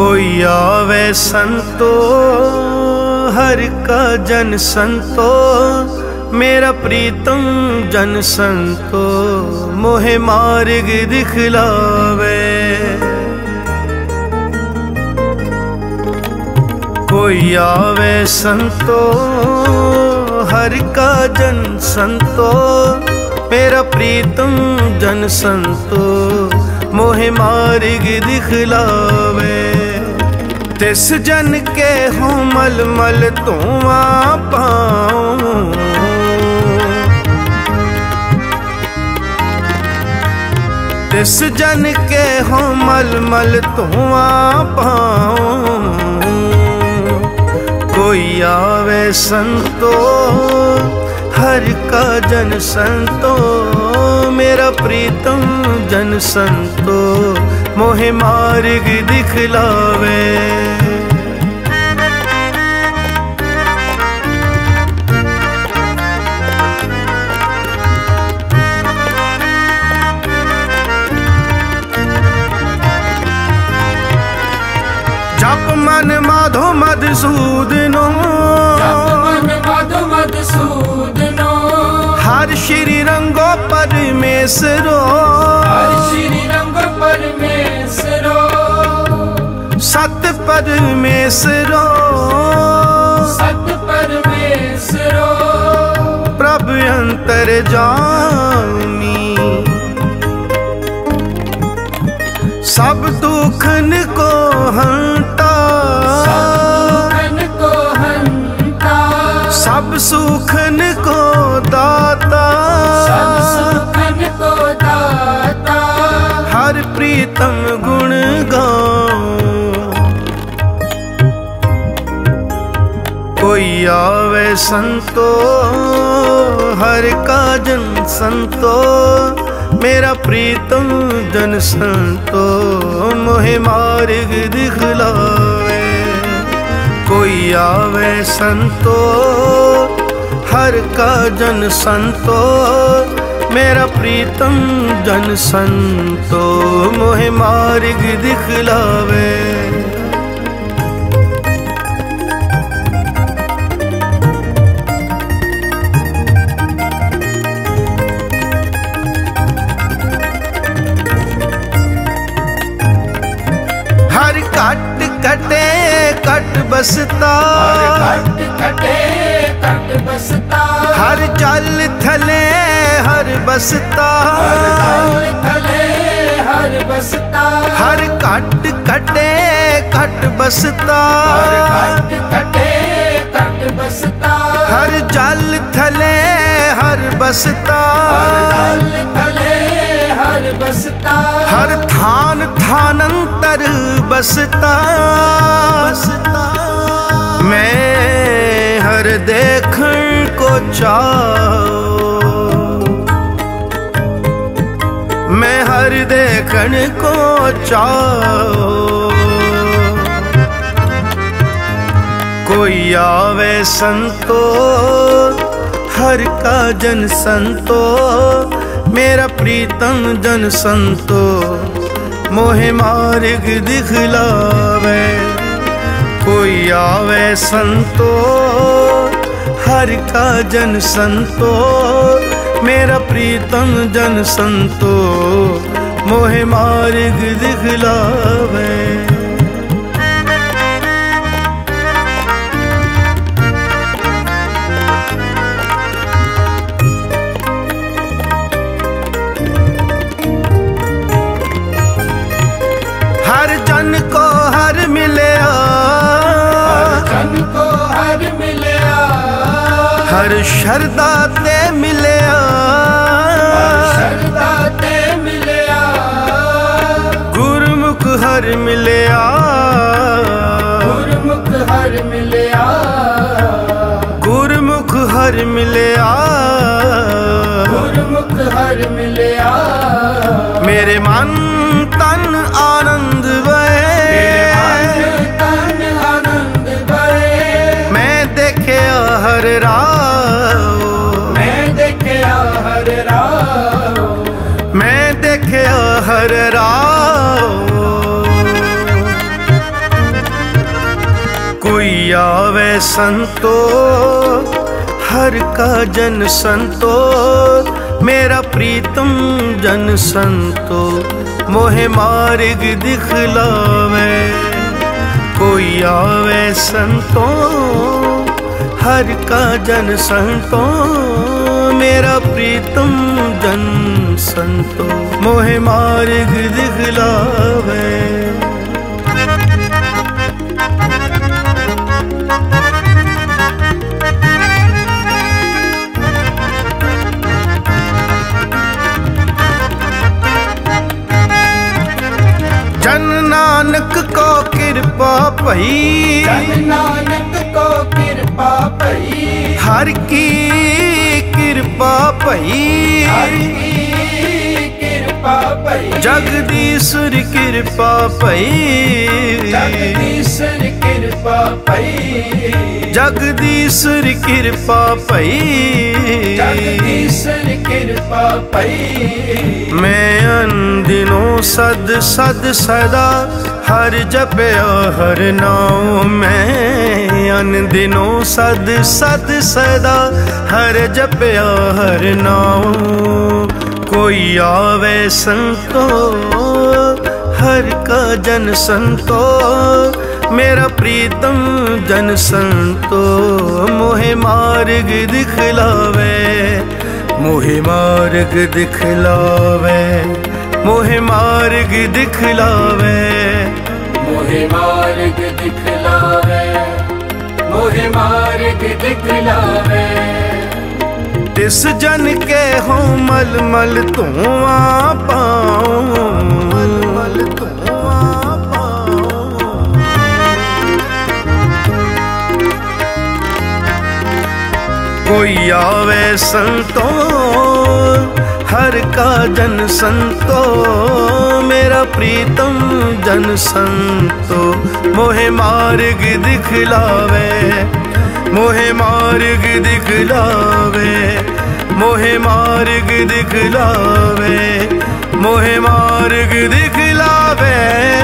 कोई आवे संतो हर का जन संतो, मेरा प्रीतम जन संतो मोहे मार्ग दिखलावे। कोई आवे संतो हर का जन संतो, मेरा प्रीतम जन संतो मोहे मार्ग दिखलावे। तिस जन के हो मल मल धुआं पाऊं, तिस जन के हो मल मल धुआं पाऊं। कोई आवे संतो हर का जन संतो, मेरा प्रीतम जन संतो मोहे मार्ग दिखलावे। जप मन माधो मधुसूदनो, हर श्री रंगो परमेश्वरो, हर श्री रंगो परमेश्वरो, सत परमेश्वरो, सत परमेश्वरो, प्रभु अंतर जामी। सब दुखन को हंता, सब सुखन को दाता, सब सुखन को दाता, हर प्रीतम गुण गाऊं। कोई आवे संतो हर का जन संतो, मेरा प्रीतम जन संतो मोहे मार्ग दिखलावे। कोई आवे संतो हर का जन संतो, मेरा प्रीतम जन संतो मोहे मार्ग दिखलावे। हर कट कटे कट बसता, हर कटे कट बसता, हर जल थले हर बसता, हर थले हर बसता, हर कट कटे कट बसता, हर कटे कट बसता, हर जल थले हर बसता, हर थले हर बसता, हर थान थानंतर बसता। मैं हर देखण को चाहूं, मैं हर देखण को चाहूं। कोई आवे संतो हर का जन संतो, मेरा प्रीतम जन संतो मोहे मार्ग दिखलावे। कोई आवे संतो हर का जन संतो, मेरा प्रीतम जन संतो मोहे मार्ग दिखलावे। हर जन को हर मिलया, हर जन को हर मिलया, हर शरदा ते मिलया, हर शरदा ते मिलया, गुरमुख हर मिलया, गुरमुख हर मिलया, गुरमुख हर मिलया, गुरमुख हर मिलया। मेरे मन तन आनंद बहे, तन आनंद बहे, मैं देखया हर राव, मैं देखया हर राव, मैं देखया हर राव। आवे संतो हर का जन संतो, मेरा प्रीतम जन संतो मोहे मार्ग दिखलावे। कोई आवे संतो हर का जन संतो, मेरा प्रीतम जन संतो मोहे मार्ग दिखलावे। जन नानक को कृपा भई, जन नानक को कृपा भई, हर की कृपा भई, हर की कृपा भई, जगदीश्वर कृपा भई, जगदीश्वर कृपा भई, जगदीश्वर कृपा भई, जगदीश्वर कृपा भई। मैं अनदिनों सद सद सदा हर जपया हर नाम, मैं अनदिनों सद सद सदा हर जपया हर नाम। कोई आवे संतो हर का जन संतो, मेरा प्रीतम जन संतो मोहे मार्ग दिखलावे। मोहे मार्ग दिखलावे, मोहे मार्ग दिखलावे, मोहे मार्ग दिखलावे, मोहे मार्ग दिखलावे। तिस जन के हो मल मल धुआं पाऊं, मल मल धुआं पाऊं। कोई आवे संतो हर का जन संतो, मेरा प्रीतम जन संतो मोहे मार्ग दिखलावे। मोहे मार्ग दिखलावे, मोहे मार्ग दिखलावे, मोहे मार्ग दिखलावे।